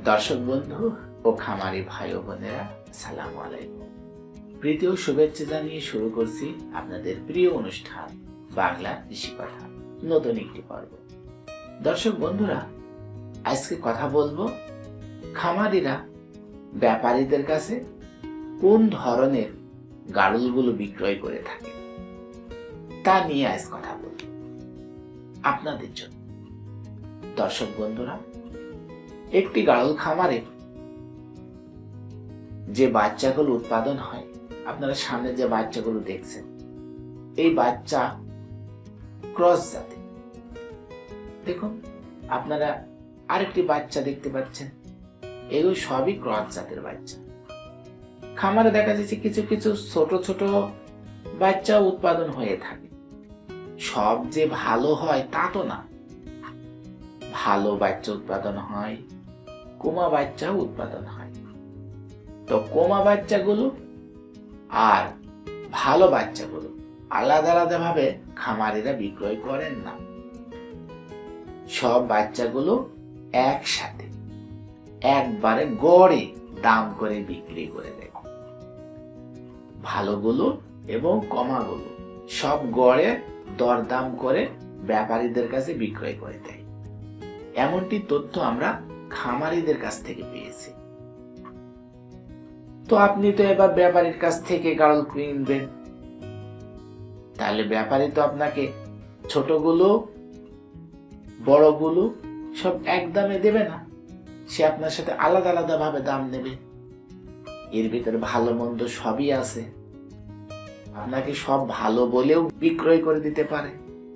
দর্শক বন্ধু ও খামারি ভাই ও বোনেরা, আসসালামু আলাইকুম। প্রীতি ও শুভেচ্ছা জানিয়ে শুরু করছি আপনাদের প্রিয় অনুষ্ঠান বাংলা কৃষি কথা, নতুন একটি পর্ব। দর্শক বন্ধুরা, আজকে কথা বলবো খামারিরা ব্যাপারীদের কাছে কোন ধরনের গাড়লগুলো বিক্রয় করে থাকে তা নিয়ে আজ কথা বলবো আপনাদের জন্য। দর্শক বন্ধুরা, একটি গাড়ল খামারে যে বাচ্চাগুলো উৎপাদন হয়, আপনারা সামনে যে বাচ্চাগুলো দেখছেন, এই বাচ্চা ক্রস জাতি। দেখুন, আপনারা আরেকটি বাচ্চা দেখতে পাচ্ছেন, এগুলো সবই ক্রস জাতের বাচ্চা। খামারে দেখা যাচ্ছে কিছু কিছু ছোট ছোট বাচ্চা উৎপাদন হয়ে থাকে। সব যে ভালো হয় তা তো না, ভালো বাচ্চা উৎপাদন হয়, কোমা বাচ্চাও উৎপাদন হয়। তো কোমা বাচ্চাগুলো আর ভালো বাচ্চাগুলো আলাদা আলাদা ভাবে খামারিরা বিক্রয় করেন না, সব বাচ্চাগুলো একসাথে একবারে গড়ে দাম করে বিক্রি করে দেয়। ভালোগুলো এবং কমাগুলো সব গড়ে দরদাম করে ব্যাপারীদের কাছে বিক্রয় করে দেয়। এমনটি তথ্য আমরা খামারিদের কাছ থেকে পেয়েছি। তো আপনি তো এবার ব্যাপারীর কাছ থেকে গাড়ল কিনবেন, তাহলে ব্যাপারী তো আপনাকে ছোটগুলো বড়গুলো সব এক দামে দেবে না, সে আপনার সাথে আলাদা আলাদা ভাবে দাম নেবে। এর ভিতরে ভালো মন্দ সবই আছে, আপনাকে সব ভালো বলেও বিক্রয় করে দিতে পারে।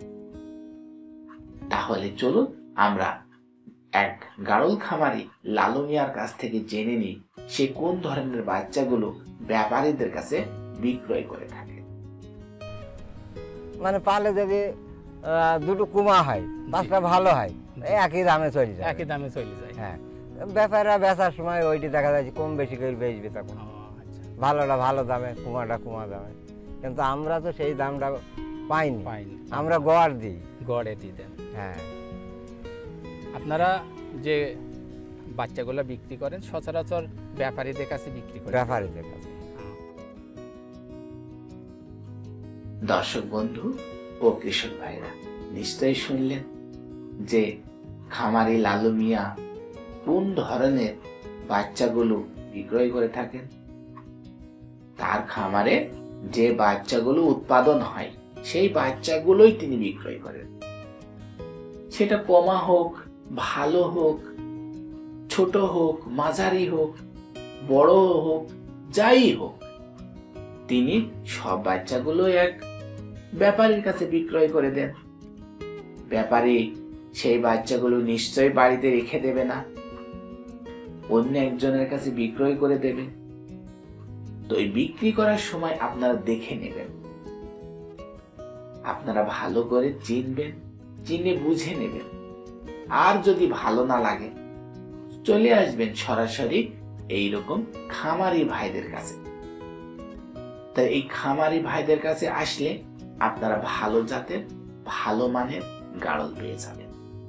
তাহলে চলুন আমরা এক গাড়ল খামারি লালু মিয়ার কাছ থেকে জেনে নিই সে কোন ধরনের বাচ্চাগুলো ব্যাপারীদের কাছে বিক্রয় করে থাকে। মানে পালে যদি দুটো কুমা হয়, বাচ্চা ভালো হয়, একই দামে চলে যায়। হ্যাঁ, ব্যাপারীরা বেচার সময় ওইটি দেখা যায় কম বেশি করে বেচবে তখন। ভালোটা ভালো দামে, কুমাটা কুমা দামে। কিন্তু আমরা তো সেই দামটা পাইনি, আমরা গড় দিই, গড়ে দিয়ে দেন। হ্যাঁ, আপনারা যে বাচ্চাগুলো বিক্রি করেন সচরাচর ব্যাপারীদের কাছে বিক্রি করেন? ব্যাপারীদের কাছে। দর্শক বন্ধু ও কৃষক ভাইরা, নিশ্চয়ই শুনলেন যে খামারি লালু মিয়া কোন ধরনের বাচ্চাগুলো বিক্রয় করে থাকেন। তার খামারে যে বাচ্চাগুলো উৎপাদন হয় সেই বাচ্চাগুলোই তিনি বিক্রয় করেন। সেটা কমা হোক, ভালো হোক, ছোট হোক, মাঝারি হোক, বড় হোক, যাই হোক, তিনি সব বাচ্চাগুলো এক ব্যাপারীর কাছে বিক্রয় করে দেন। ব্যাপারী সেই বাচ্চাগুলো নিশ্চয়ই বাড়িতে রেখে দেবে না, অন্য একজনের কাছে বিক্রয় করে দেবে। তো এই বিক্রি করার সময় আপনারা দেখে নেবেন, আপনারা ভালো করে চিনবেন, চিনে বুঝে নেবেন। আর যদি ভালো না লাগে চলে আসবেন সরাসরি এইরকম খামারি ভাইদের কাছে। তাই এই খামারি ভাইদের কাছে আসলে আপনারা ভালো জাতের ভালো মানের গাড়ল পেয়ে যাবেন।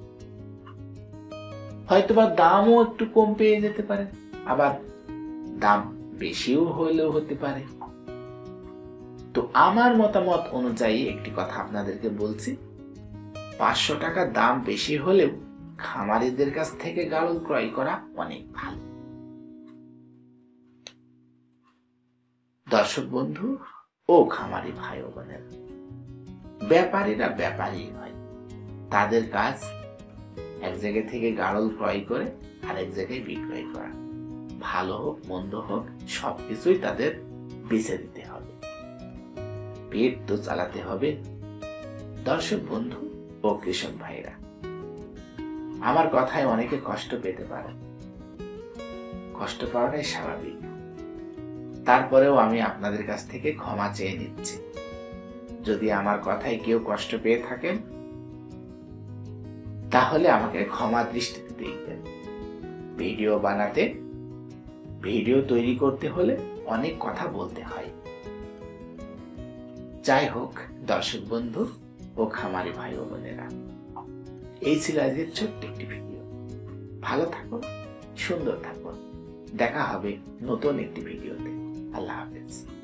হয়তোবা দামও একটু কম পেয়ে যেতে পারে, আবার দাম বেশিও হলেও হতে পারে। তো আমার মতামত অনুযায়ী একটি কথা আপনাদেরকে বলছি, 500 টাকা দাম বেশি হলেও খামারিদের কাছ থেকে গাড়ল ক্রয় করা অনেক ভালো। দর্শক বন্ধু ও খামারি ভাই ও বোনেরা, ব্যাপারীরা ব্যাপারী হয়, তাদের কাজ এক জায়গা থেকে গাড়ল ক্রয় করে আরেক জায়গায় বিক্রয় করা। ভালো হোক মন্দ হোক, সবকিছুই তাদের বেছে দিতে হবে, পেট তো চালাতে হবে। দর্শক বন্ধু ও কৃষক ভাইরা, আমার কথায় অনেকে কষ্ট পেতে পারে, কষ্ট পাওয়াটাই স্বাভাবিক। তারপরেও আমি আপনাদের কাছ থেকে ক্ষমা চেয়ে নিচ্ছি। যদি আমার কথায় কেউ কষ্ট পেয়ে থাকেন তাহলে আমাকে ক্ষমা দৃষ্টিতে দেখবেন। ভিডিও বানাতে, ভিডিও তৈরি করতে হলে অনেক কথা বলতে হয়। যাই হোক দর্শক বন্ধু ও খামারি ভাই ও বোনেরা, এই ছিল আজকের ছোট্ট একটি ভিডিও। ভালো থাকুন, সুন্দর থাকুন। দেখা হবে নতুন একটি ভিডিওতে। আল্লাহ হাফেজ।